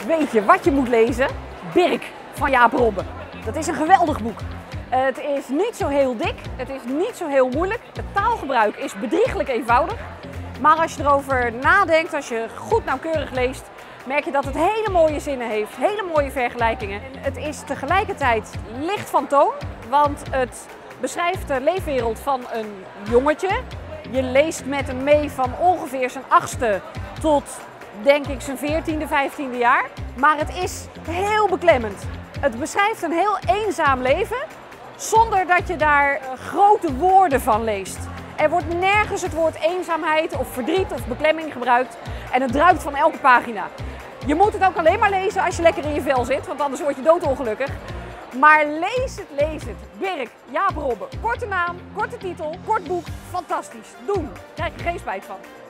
weet je wat je moet lezen? Birk van Jaap Robbe. Dat is een geweldig boek. Het is niet zo heel dik, het is niet zo heel moeilijk. Het taalgebruik is bedrieglijk eenvoudig. Maar als je erover nadenkt, als je goed nauwkeurig leest, merk je dat het hele mooie zinnen heeft, hele mooie vergelijkingen. Het is tegelijkertijd licht van toon, want het beschrijft de leefwereld van een jongetje. Je leest met hem mee van ongeveer zijn 8e tot, denk ik, zijn 14e, 15e jaar. Maar het is heel beklemmend. Het beschrijft een heel eenzaam leven, zonder dat je daar grote woorden van leest. Er wordt nergens het woord eenzaamheid of verdriet of beklemming gebruikt en het druipt van elke pagina. Je moet het ook alleen maar lezen als je lekker in je vel zit, want anders word je doodongelukkig. Maar lees het, lees het. Birk, Jaap Robbe. Korte naam, korte titel, kort boek. Fantastisch. Doen. Krijg je geen spijt van.